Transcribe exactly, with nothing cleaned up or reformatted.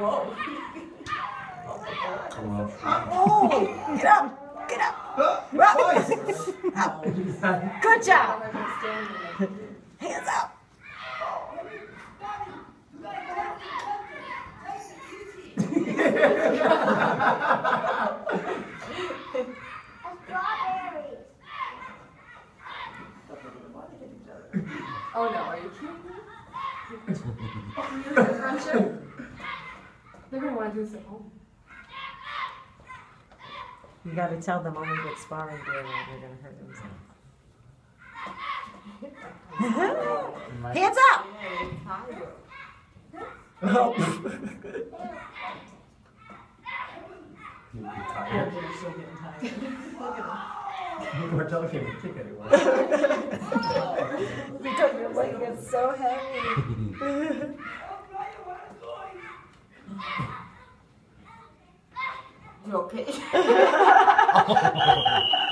Whoa. Well. Oh, get up, get up. Up. Good job. Hands up. Oh no, are you kidding me? Three years of friendship? They're gonna want to do this at home. You gotta tell them only get sparring gear or they're gonna hurt themselves. Hands up! Oh. You'd be Yeah, tired. they're still getting tired. We're telling him to kick anyone. Because your leg is so heavy. You okay?